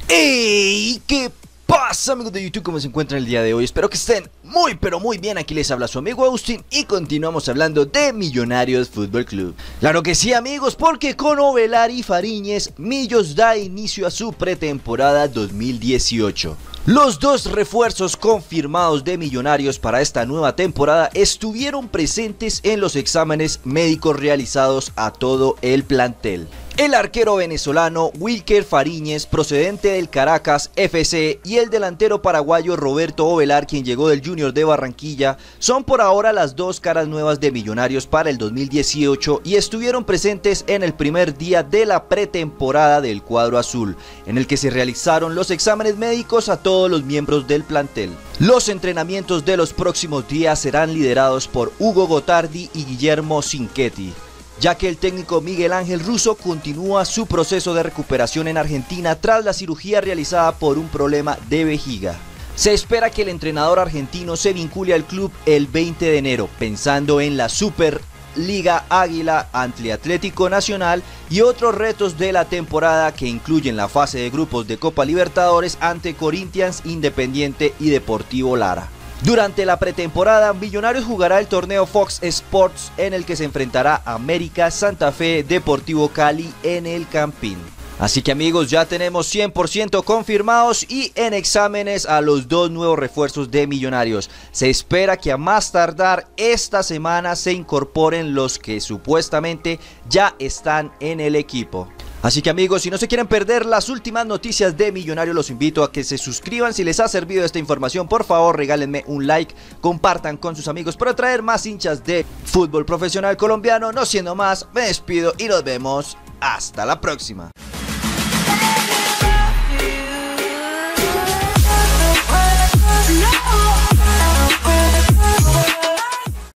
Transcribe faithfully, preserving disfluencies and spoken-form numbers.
¡Ey! ¿Qué pasa, amigos de YouTube? ¿Cómo se encuentran el día de hoy? Espero que estén muy pero muy bien. Aquí les habla su amigo Austin y continuamos hablando de Millonarios Fútbol Club. Claro que sí, amigos, porque con Ovelar y Fariñez, Millos da inicio a su pretemporada dos mil dieciocho. Los dos refuerzos confirmados de Millonarios para esta nueva temporada estuvieron presentes en los exámenes médicos realizados a todo el plantel. El arquero venezolano Wilker Fariñez, procedente del Caracas F C, y el delantero paraguayo Roberto Ovelar, quien llegó del Junior de Barranquilla, son por ahora las dos caras nuevas de Millonarios para el dos mil dieciocho y estuvieron presentes en el primer día de la pretemporada del cuadro azul, en el que se realizaron los exámenes médicos a todos los miembros del plantel. Los entrenamientos de los próximos días serán liderados por Hugo Gotardi y Guillermo Cinquetti, ya que el técnico Miguel Ángel Russo continúa su proceso de recuperación en Argentina tras la cirugía realizada por un problema de vejiga. Se espera que el entrenador argentino se vincule al club el veinte de enero, pensando en la Superliga Águila ante Atlético Nacional y otros retos de la temporada que incluyen la fase de grupos de Copa Libertadores ante Corinthians, Independiente y Deportivo Lara. Durante la pretemporada, Millonarios jugará el torneo Fox Sports, en el que se enfrentará a América, Santa Fe, Deportivo Cali en el Campín. Así que, amigos, ya tenemos cien por ciento confirmados y en exámenes a los dos nuevos refuerzos de Millonarios. Se espera que a más tardar esta semana se incorporen los que supuestamente ya están en el equipo. Así que, amigos, si no se quieren perder las últimas noticias de Millonarios, los invito a que se suscriban. Si les ha servido esta información, por favor regálenme un like, compartan con sus amigos para traer más hinchas de fútbol profesional colombiano. No siendo más, me despido y nos vemos hasta la próxima.